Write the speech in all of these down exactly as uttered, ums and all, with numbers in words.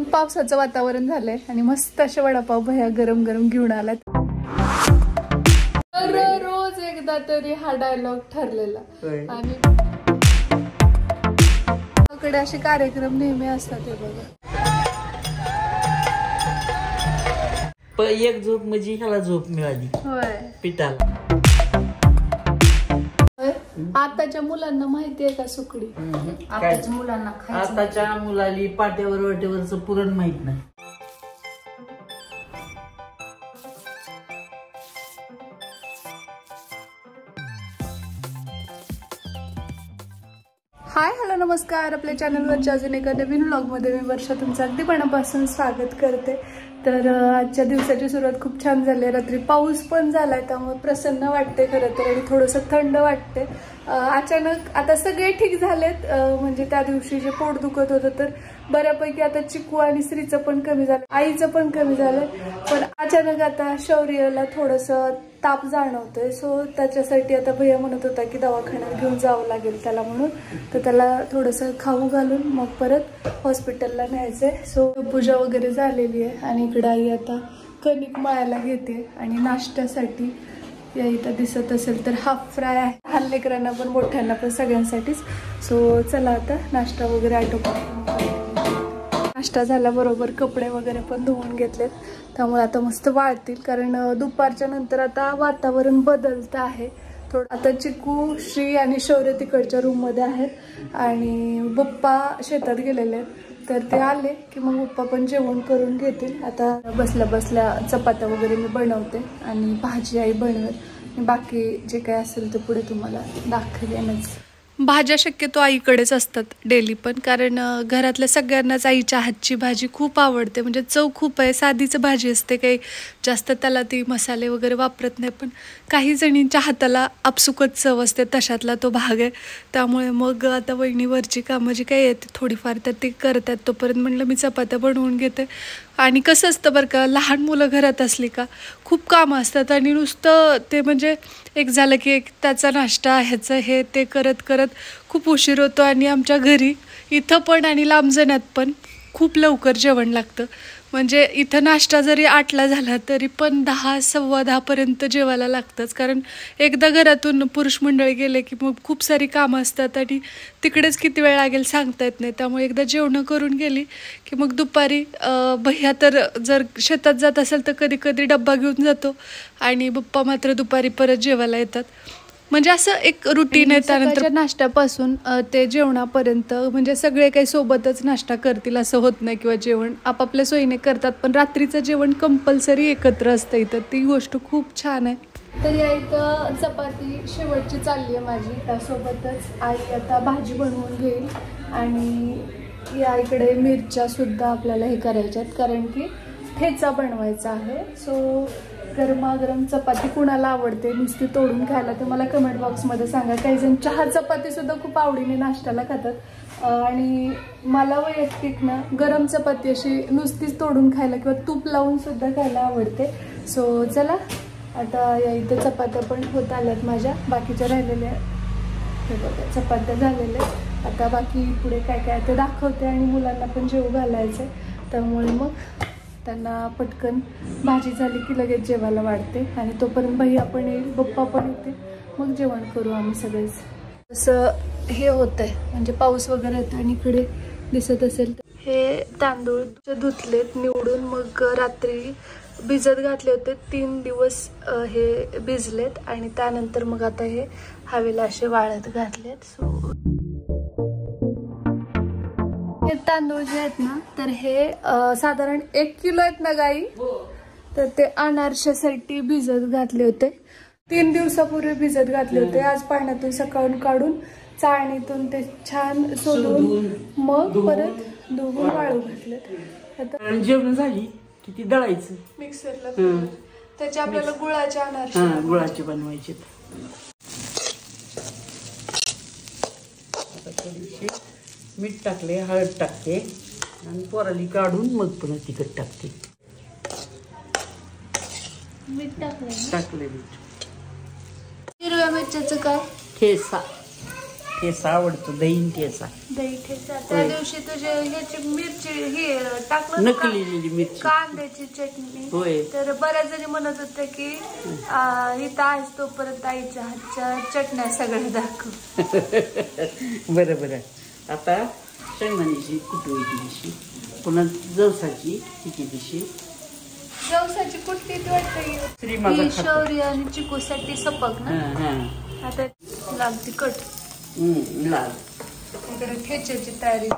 खूप पावसाचं वातावरण झालंय आणि मस्त असे वडापाव भैया गरम गरम घेऊन आलात. तर रोज एकदा तरी हा डायलॉग ठरलेला आणि कडे असे कार्यक्रम नेहमी असतात. हे बघा एक झोप म्हणजे ह्याला झोप मिळाली. होय पिठाला. आताच्या मुलांना माहिती आहे का सुकडी? आताच्या मुलांना आताच्या मुलाली पाट्यावर वाट्यावरच पुरण माहित नाही. हाय हॅलो नमस्कार. आपल्या चॅनलवरच्या अजून एका नवीन व्लॉगमध्ये मी वर्षा तुमचं अगदी मनापासून स्वागत करते. तर आजच्या दिवसाची सुरुवात खूप छान झाली आहे. रात्री पाऊस पण झालाय त्यामुळे प्रसन्न वाटते खरं तर आणि थोडंसं थंड वाटते. अचानक आता सगळे ठीक झालेत. म्हणजे त्या दिवशी जे पोट दुखत होतं तर बऱ्यापैकी आता चिकू आणि श्रीचं पण कमी झालं, आईचं पण कमी झालं. पण अचानक आता शौर्यला थोडंसं ताप जाणवतोय. सो त्याच्यासाठी आता भैया म्हणत होता की दवाखान्यात घेऊन जावं लागेल त्याला म्हणून. तर त्याला थोडंसं खाऊ घालून मग परत हॉस्पिटलला न्यायचंय. सो पूजा वगैरे झालेली आहे आणि इकडे आई आता कणिक मळायला घेते आणि नाश्त्यासाठी या इथं दिसत असेल तर हाफ फ्राय आहे. लहान लेकरांना पण मोठ्यांना पण सगळ्यांसाठीच. सो चला आता नाश्ता वगैरे आटोपून. नाश्ता झाल्याबरोबर कपडे वगैरे पण धुवून घेतलेत त्यामुळे आता मस्त वाळतील. कारण दुपारच्या नंतर आता वातावरण बदलतं आहे थोडं. आता चिकू श्री आणि शौर्य तिकडच्या रूममध्ये आहेत आणि पप्पा शेतात गेलेले आहेत. तर ते आले की मग पप्पा पण जेवण करून घेतील. आता बसल्या बसल्या चपात्या वगैरे मी बनवते आणि भाजी आई बनवेल. बाकी जे काही असेल ते पुढे तुम्हाला दाखवेनच. भाज्या शक्यतो आईकडेच असतात डेली पण, कारण घरातल्या सगळ्यांनाच आईच्या हातची भाजी खूप आवडते. म्हणजे चव खूप आहे. साधीच भाजी असते, काही जास्त त्याला ती मसाले वगैरे वापरत नाही. पण काही जणींच्या हाताला आपसुकच चव असते, तशातला तो भाग आहे. त्यामुळे मग आता वहिनीवरची कामं जी काही आहेत थोडीफार तर ती करतात. तोपर्यंत म्हणलं मी चपात्या बनवून घेते. आणि कसं असतं बरं का, लहान मुलं घरात असली का खूप कामं असतात आणि नुसतं ते म्हणजे एक झालं की एक त्याचा नाश्ता ह्याचं हे ते करत करत खूप उशीर होतो. आणि आमच्या घरी इथं पण आणि लांबजण्यात पण खूप लवकर जेवण लागतं. म्हणजे इथं नाश्ता जरी आठला झाला तरी पण दहा सव्वा दहापर्यंत जेवायला लागतंच. कारण एकदा घरातून पुरुष मंडळी गेले की मग खूप सारी कामं असतात आणि तिकडेच किती वेळ लागेल सांगता येत नाही. त्यामुळे एकदा जेवणं करून गेली की मग दुपारी भैया तर जर शेतात जात असेल तर कधी कधी डब्बा घेऊन जातो आणि पप्पा मात्र दुपारी परत जेवायला येतात. म्हणजे असं एक रुटीन आहे. त्यानंतर नाश्त्यापासून ते जेवणापर्यंत म्हणजे सगळे काही सोबतच नाश्ता करतील असं होत नाही किंवा जेवण आपापल्या सोयीने करतात. पण रात्रीचं जेवण कंपल्सरी एकत्र असतं इथं. ती गोष्ट खूप छान आहे. तर या इथं चपाती शेवटची चालली आहे माझी. त्यासोबतच आई आता भाजी बनवून घेईल आणि या इकडे मिरच्या सुद्धा आपल्याला हे करायच्यात कारण की ठेचा बनवायचा आहे. सो गरमागरम चपाती कुणाला आवडते नुसती तोडून खायला ते मला कमेंट बॉक्समध्ये सांगा. काही जण चहा चपाती सुद्धा खूप आवडीने नाश्त्याला खातात आणि मला वैयक्तिक ना गरम चपाती अशी नुसतीच तोडून खायला किंवा तूप लावून सुद्धा खायला आवडते. सो चला आता या इथं चपात्या पण होत आल्यात माझ्या. बाकीच्या राहिलेल्या हे बघा चपात्या झालेल्या. आता बाकी पुढे काय काय ते दाखवते आणि मुलांना पण जेवू घालायचं. त्यामुळे मग त्यांना पटकन भाजी झाली की लगेच जेवायला वाढते आणि तोपर्यंत भैया पण येईल, पप्पा पण येते, मग जेवण करू आम्ही सगळेच. असं हे होत आहे म्हणजे पाऊस वगैरे येतो आणि इकडे दिसत असेल तर हे तांदूळ धुतलेत निवडून मग रात्री भिजत घातले होते. तीन दिवस हे भिजलेत आणि त्यानंतर मग आता हे हवेला असे वाळत घातलेत. सो हे तांदूळ जे आहेत ना तर हे साधारण एक किलो आहेत ना गाई. तर ते अनारशासाठी भिजत घातले होते. तीन दिवसापूर्वी भिजत घातले होते. आज पाण्यातून सकाळून काढून चाळणीतून ते छान सोलून मग परत धुवून वाळू घातलेत. आता जेवण झाली की ती दळायचं मिक्सरला. त्याचे आपल्याला गुळाचे अनारसे गुळाचे बनवायचे. मीठ टाकले, हळद टाकते आणि पोराली काढून मग पुन्हा तिखट टाकते. मीठ टाकले टाकले मीठ. हिरव्या मिरच्याचं काय ठेचा ठेचा आवडतो, दही ठेचा. दही ठेचा. त्या दिवशी तुझे ह्याची मिरची हे टाकलं ना, नकलेली मिरची, कांद्याची चटणी. होय. तर बऱ्याच जणी म्हणत होत्या की अं, इथं आहेस तोपर्यंत आईच्या हातच्या चटण्या सगळ्या दाखव. बरं बरं. आता शेंगदाण्याची कुटवायची दिशी, पुन्हा जवसाची तिची दिशी. जवसाची कुठली ती वाटतं श्री माझा ही खातो. शौर्य आणि चिकूसाठी सपक ना. हां हां. आता लाल तिखट हम्म, लाल. वगैरे ठेच्याची तयारी.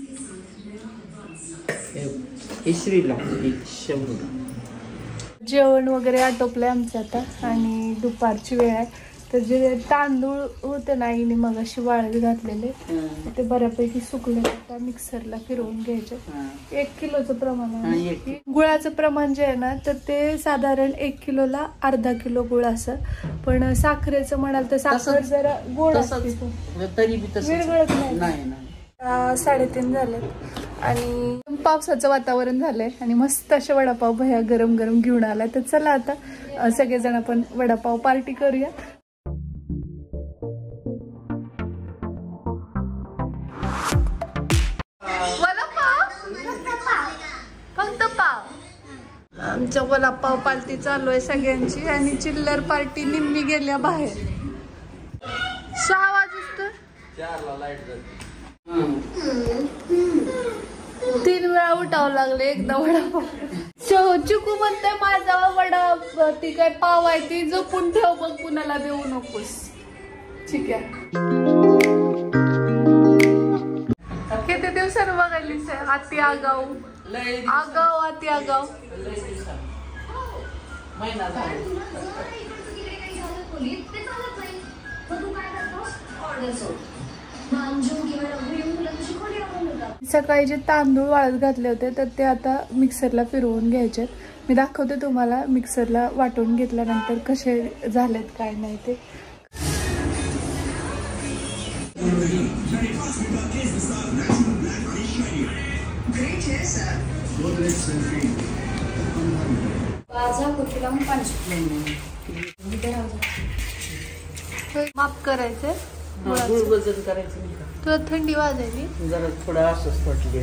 हे श्रीला हे शेवगा. जेवण वगैरे आटोपलंय आमचं आता आणि दुपारची वेळ आहे. तर जे तांदूळ होते ना आईने मग अशी वाळत घातलेले ते बऱ्यापैकी सुकले. आता मिक्सरला फिरवून घ्यायचे. एक किलोचं प्रमाण आहे. गुळाचं प्रमाण जे आहे ना तर ते साधारण एक किलोला अर्धा किलो गुळ असं. पण साखरेचं म्हणाल तर साखर जरा गोड असते, तरी बी तसंच विरघळत नाही. नाही नाही. साडेतीन झाले आणि पावसाचं वातावरण झालंय आणि मस्त असे वडापाव भया गरम गरम घेऊन आलाय. तर चला आता सगळेजण आपण वडापाव पार्टी करूया. फक्त पाव. आमच्या वडापाव पार्टी चालू आहे सगळ्यांची आणि चिल्लर पार्टी निम्मी गेल्या बाहेर. सहा वाजता तीन वेळा उठावं लागले एकदा वडापाव. चिकू म्हणते माझा वडा ती काय पाव आहे ती जपून ठेव बघ कुणाला देऊ नकोस. ठीक आहे. किती दिवसानं बघायलीस आती आगाऊ आगाऊ आती आगाऊ. सकाळी जे तांदूळ वाळत घातले होते तर ते आता मिक्सरला फिरवून घ्यायचे. मी दाखवते तुम्हाला मिक्सरला वाटून घेतल्यानंतर कसे झालेत काय नाही ते. माफ करायचंय. गुळ वजन करायचं नाही का? तुला थंडी वाजायली जरा थोडं असंच वाटले.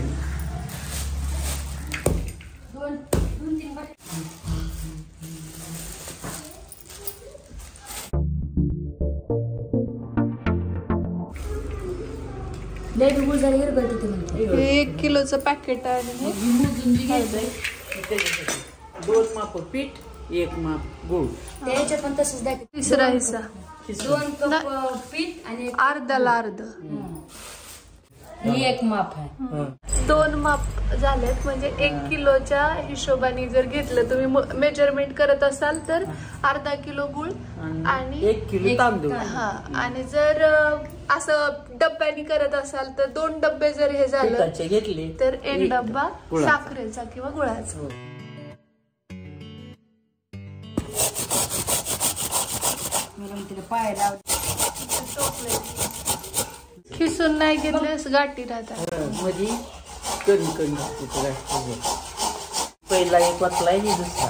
एक किलोचं पॅकेट आहे. दोन माप पीठ एक माप गुळ. त्याच्यात पण तसंच दाखव. तिसरा हिस्सा दोन कप पीठ आणि अर्धाला अर्ध. ही एक माप आहे. दोन माप झालेत म्हणजे एक किलोच्या हिशोबाने जर घेतलं तुम्ही मेजरमेंट करत असाल तर अर्धा किलो गुळ आणि एक किलो तांदूळ. हा आणि जर असं डब्यानी करत असाल तर दोन डब्बे जर हे झालं घेतले तर एक डब्बा साखरेचा किंवा गुळाचा. पायाला खिसून नाही घेतलेस गाठी राहतात. मध्ये कण कण पहिला एक वाचलाय आणि दुसरा.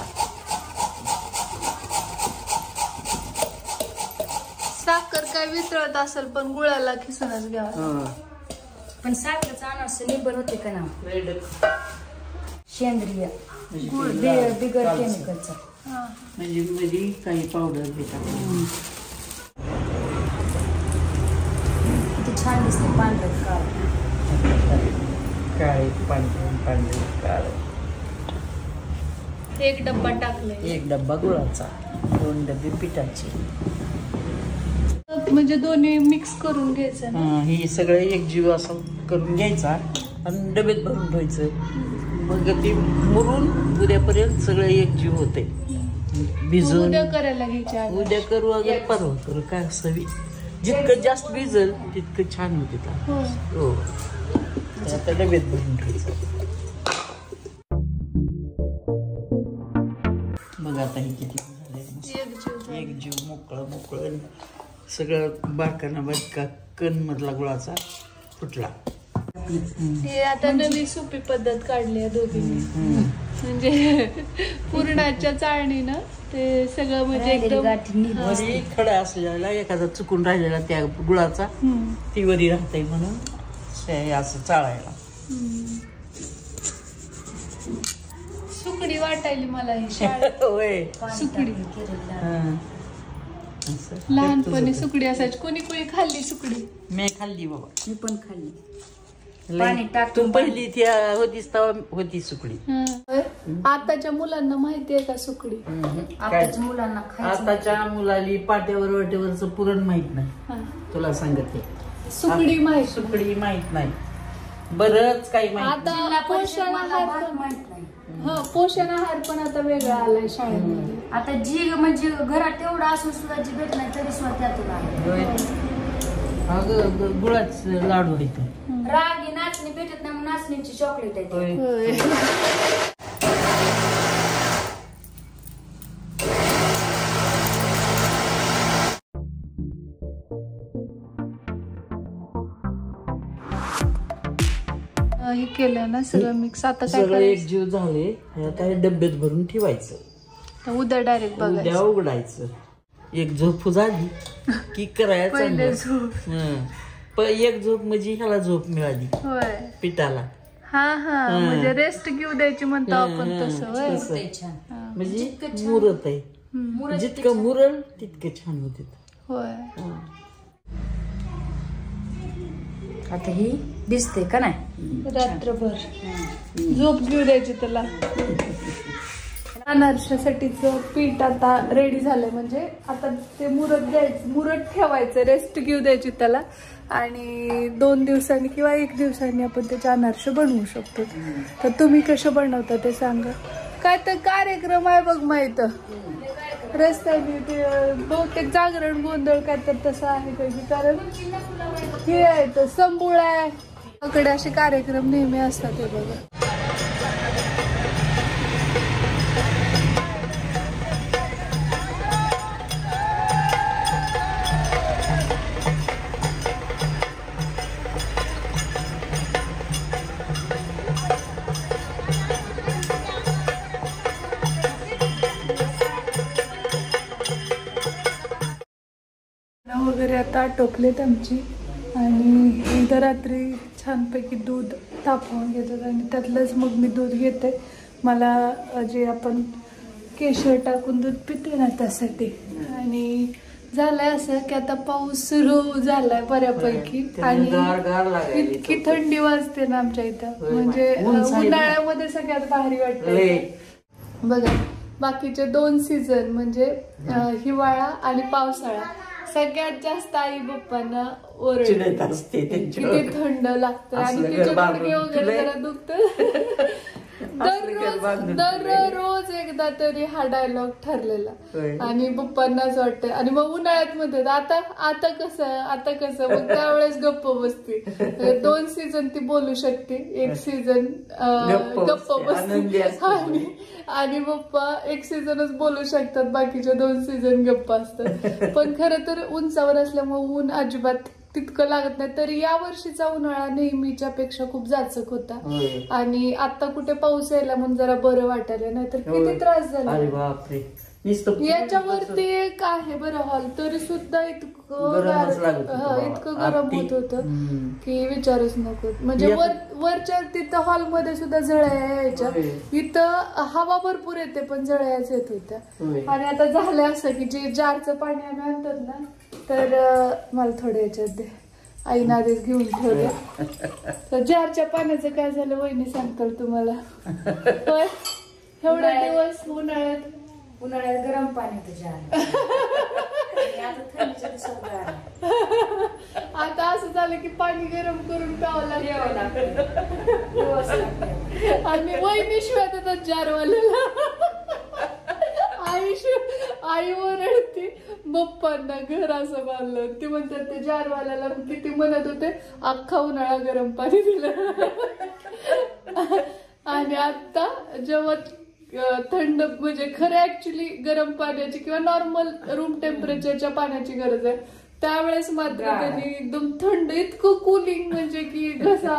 साखर काय वितळत असेल पण गुळाला खिसूनच घ्यावा. पण साखरेचा अनारस निबर होते का ना सेंद्रिय बिगर केमिकलचा. म्हणजे मध्ये काही पावडर घेतात. छान दिसते पांढरं काळे पांढरे पांढरे काळे. एक डब्बा टाकले. एक डब्बा गुळाचा दोन डबे पिठाचे. म्हणजे दोन्ही मिक्स करून घ्यायचं ना. हे सगळं एक जीव असं करून घ्यायचा आणि डब्यात भरून ठेवायचं. मग ते मुरून उद्यापर्यंत सगळं एक जीव होते. भिजून उद्या करायला घ्यायच्या. उद्या करू अगं परवा करू काय असावी. जितकं जास्त भिजल तितकं छान होते. हो आता डब्यात भरून ठेवायचं. मग आता हे किती झाले. एक जीव मोकळं मोकळं सगळं बारकाना बारका कण मधला गुळाचा फुटला. हे आता नवी सोपी पद्धत काढली आहे दोघींनी. म्हणजे पुरणाच्या चाळणीनं ते सगळं म्हणजे एकदम वरी खडा असलेला एखादा चुकून राहिलेला त्या गुळाचा ती वरी राहते म्हणून असं चाळायला. सुकडी वाटायली मला ही शाळेत. होय सुकडी हं. लहानपणी सुकडी असायची. कोणी कोणी खाल्ली सुकडी? मी खाल्ली बाबा. मी पण खाल्ली. लई- तू पहिली ती होतीस तेव्हा होती सुकडी. आताच्या मुलांना माहितीये का सुकडी? आताच्या मुलांना खायचं आताच्या मुलाली पाट्यावर वाटेवरच पुरण माहित नाही. तुला सांगते सुकडी माहिती. सुकडी माहित नाही. बरंच काही माहित आता पोषण आहार पण माहित नाही. हा पोषण आहार पण आता वेगळा आलाय शाळेमध्ये. आता जी म्हणजे घरात तेवढं असून सुद्धा जी भेट नाही तरी सुद्धा त्यातून आहे. अगं गुळाच लाडू येतो. रागी नाचणी भेटत नाही म्हणून नाचणीची चॉकलेट आहे. हे केलं ना सगळं मिक्स. आता काय सगळं एक जीव झाले. आता हे डब्यात भरून ठेवायचं. करायचं? उद्या डायरेक्ट उद्या बघायचं. उघडायचं. एक झोप झाली की करायचं. पहिले झोप. हं. प एक झोप म्हणजे ह्याला झोप मिळाली होय. पिठाला. हा हा म्हणजे रेस्ट घेऊ द्यायची म्हणतो आपण तसं. होय. तसं. म्हणजे मुरत आहे. जितकं मुरल तितकं छान होते. होय. आता ही दिसते का नाही रात्रभर झोप घेऊ द्यायची त्याला. अनारशासाठीचं पीठ आता रेडी झालंय. म्हणजे आता ते मुरत द्यायचं, मुरत ठेवायचं, रेस्ट घेऊ द्यायची त्याला. आणि दोन दिवसांनी किंवा एक दिवसांनी आपण त्याचे अनारसे बनवू शकतो. तर तुम्ही कसं बनवता ते सांगा. काय तर कार्यक्रम आहे बघ माहित रस्त्याने ते बहुतेक जागरण गोंधळ काय तर तसं आहे काही. कारण हे आहे तर संबुळ आहे कडे असे कार्यक्रम नेहमी असतात. हे बघा वगैरे आता आटोपलेत आमची. आणि एकदा रात्री छानपैकी दूध तापवून घेतात आणि त्यातलंच मग मी दूध घेते. मला जे आपण केशर टाकून दूध पिते ना त्यासाठी. आणि झालंय असं की आता पाऊस सुरू झालाय बऱ्यापैकी आणि इतकी थंडी वाजते ना आमच्या इथं. म्हणजे उन्हाळ्यामध्ये सगळ्यात भारी वाटते बघा. बाकीचे दोन सीझन म्हणजे हिवाळा आणि पावसाळा सगळ्यात जास्त आई बाप्पांना ओरडत असते. किती थंड लागतं आणि तिचे गुडघे वगैरे जरा दुखत. दररोज दररोज एकदा तरी हा डायलॉग ठरलेला. आणि पप्पांनाच वाटतं. आणि मग उन्हाळ्यात म्हणतात आता आता कसं आता कसं. मग त्यावेळेस गप्प बसते. दोन सीझन ती बोलू शकते. एक सीझन गप्प बसते आणि पप्पा एक सीझनच बोलू शकतात. बाकीचे दोन सीझन गप्प असतात. पण खरं तर उंचावर असल्यामुळे ऊन अजिबात तितकं लागत नाही. तरी या वर्षीचा उन्हाळा नेहमीच्या पेक्षा खूप जाचक होता. आणि आता कुठे पाऊस यायला म्हणून जरा बरं वाटायला. नाहीतर किती त्रास झाला. याच्यावरती एक आहे बरं हॉल तरी सुद्धा इतकं इतकं गरम होत होतं की विचारूच नको. म्हणजे वर वरच्या तिथं हॉलमध्ये सुद्धा जळ्या यायच्या. इथं हवा भरपूर येते पण जळ्याच येत होत्या. आणि आता झालं असं की जे जारचं पाणी आम्ही आणतात ना तर मला थोडं याच्यात दे. आईनं आधीच घेऊन ठेवलं. तर जारच्या पाण्याचं काय झालं वहिनी सांगताल तुम्हाला. होय एवढा दिवस उन्हाळ्यात उन्हाळ्यात गरम पाणी तुझ्या आता असं झालं की पाणी गरम करून प्यावं लागलं. आणि वहिनी शिवाय तर जारवाल्याला आई आई ओरडते बप्पांना घर असं बांधलं. ती म्हणतात ते जारवाल्याला किती म्हणत होते अख्खा उन्हाळा गरम पाणी दिलं. आणि आता जेव्हा थंड म्हणजे खरं ऍक्च्युली गरम पाण्याची किंवा नॉर्मल रूम टेम्परेचरच्या पाण्याची गरज आहे त्यावेळेस मात्र त्यांनी एकदम थंड इतकं कुलिंग म्हणजे की घसा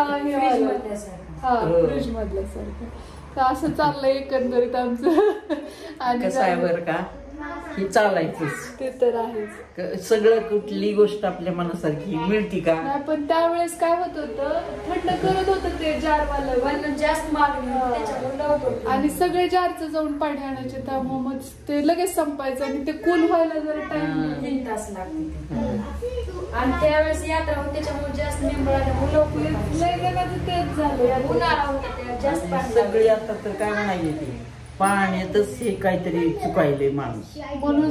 हा फ्रीज मधल्या सारखं. तर असं चाललंय एकंदरीत आमचं. आणि कसं आहे बरं का, हे चालायचंच. ते तर आहेच. सगळं कुठली गोष्ट आपल्या मनासारखी मिळती का? नाही, पण त्यावेळेस काय होत होतं, थंड करत होतं ते जारवालं जास्त मागणी आणि सगळे जारचं जाऊन पाणी आणायचे. त्यामुळे मग ते लगेच संपायचं आणि ते कूल व्हायला जरा टाइम तीन तास लागते. आणि त्यावेळेस यात्रा होती त्याच्यामुळे जास्त मेंबर मुलं लय जणांचं तेच झालं. उन्हाळा होता जास्त पाणी सगळी आता तर काय म्हणायचे ते पाण्यातच हे काहीतरी चुकायले माणूस. म्हणून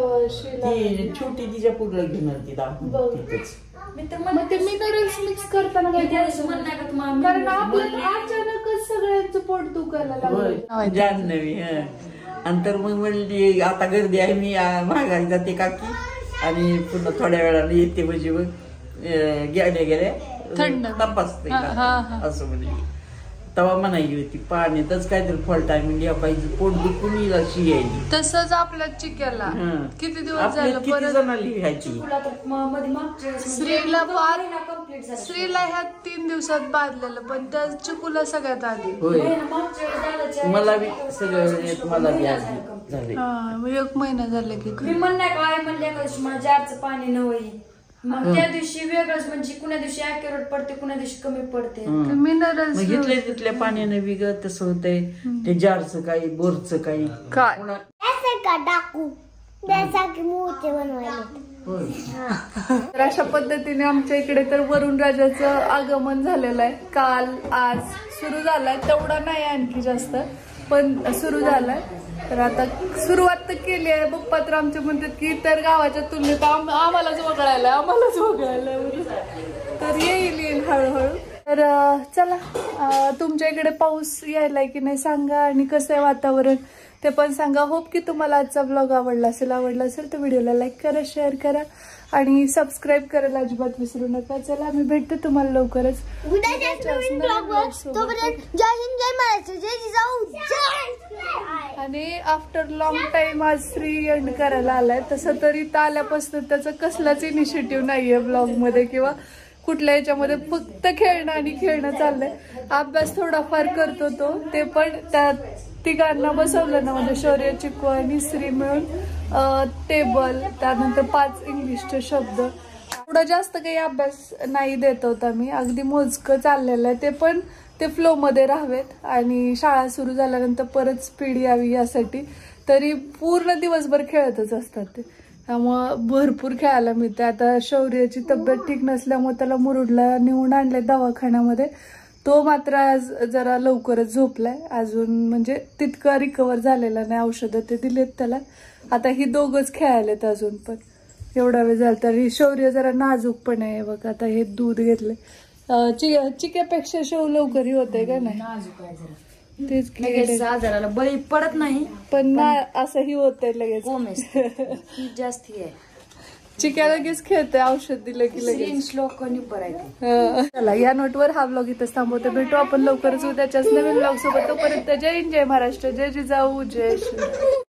ती छोटी तिच्या पुढलं घेणार ती तिथंच. मग ते मिनरल्स मिक्स करताना काय कारण आपलं अचानकच सगळ्यांचं पोट दुखायला लागलं. जान्हवी आणि तर मग म्हणली आता गर्दी आहे, मी माघारी जाते काकी आणि पुन्हा थोड्या वेळाने येते म्हणजे मग गेल्या गेल्या थंड तपासते असं म्हणजे. तेव्हा म्हणायची होती पाण्यातच काहीतरी फॉल्ट आहे म्हणजे पाहिजे, पोट दुखून येईल अशी यायची. तसंच आपल्या चिक्याला किती दिवस झालं किती जणांना लिहायची. श्रीला फार श्रीला ह्या तीन दिवसात बांधलेलं, पण त्या चिकूला सगळ्यात आधी. होय, मला बी सगळं मला बी आधी झाले. एक महिना झाला की मी म्हणणार काय म्हणले मला जारचं पाणी नवई. मग त्या दिवशी वेगळंच म्हणजे कुण्या दिवशी ऍक्युरेट पडते, कुण्या दिवशी कमी पडते. मिनरल्स घेतल्या तिथल्या पाण्याने वेगळं तसं होतंय. ते जारचं काही बोरचं काही काय टाकू मूर्ती बनवायला. तर अशा पद्धतीने आमच्या इकडे तर वरुण राजाचं आगमन झालेलं आहे. काल आज सुरू झालाय, तेवढा नाही आणखी जास्त पण सुरू झालाय. तर आता सुरुवात तर केली आहे. बप्पा तर आमचे म्हणतात की इतर गावाच्या तुलनेत आम्हालाच वगळायला आम्हालाच वगळायला तर येईल येईल हळूहळू. तर चला, तुमच्या इकडे पाऊस यायलाय की नाही सांगा आणि कसं आहे वातावरण ते पण सांगा. होप की तुम्हाला आजचा ब्लॉग आवडला असेल. आवडला असेल तर व्हिडिओला लाईक करा, शेअर करा आणि सबस्क्राईब करायला अजिबात विसरू नका. चला, मी भेटते तुम्हाला लवकरच. आणि आफ्टर लॉंग टाइम आज श्री एंड करायला आलाय. तसं तरी इथं आल्यापासून त्याचं कसलाच इनिशिएटिव्ह नाहीये ब्लॉग मध्ये किंवा कुठल्या याच्यामध्ये, फक्त खेळणं आणि खेळणं चाललंय. अभ्यास थोडाफार करतो तो, ते पण त्या तिघांना बसवलं ना म्हणजे शौर्य, चिकू आणि श्री मिळून टेबल, त्यानंतर पाच इंग्लिशचे शब्द. थोडा जास्त काही अभ्यास नाही देत होता मी, अगदी मोजकं चाललेलं आहे. ते पण ते फ्लो मध्ये राहावेत आणि शाळा सुरू झाल्यानंतर परत स्पीड यावी यासाठी. तरी पूर्ण दिवसभर खेळतच असतात ते, त्यामुळं भरपूर खेळायला मिळते. आता शौर्याची तब्येत ठीक नसल्यामुळे त्याला मुरुडला नेऊन आणले दवाखान्यामध्ये. तो मात्र आज जरा लवकरच झोपलाय, अजून म्हणजे तितकं रिकवर झालेला नाही. औषधं ते दिलेत त्याला. आता ही दोघच खेळायलेत अजून पण. एवढा वेळ झाला तरी शौर्य जरा नाजूक पण आहे बघ. आता हे दूध घेतलंय. चिक्यापेक्षा शव लवकरही होते का नाही, नाजूक आहे जरा. तेच आजाराला बळी पडत नाही पण ना असंही होतंय लगेच. जास्त आहे चिक्या लगेच खेळते, औषध दिलं की लगेच श्लोक निपर. चला, या नोटवर हा ब्लॉग इथंच थांबवतो. भेटू आपण लवकरच उद्याच्याच नवीन ब्लॉग सोबत. तोपर्यंत जय हिंद, जय महाराष्ट्र, जय जिजाऊ, जय श्री.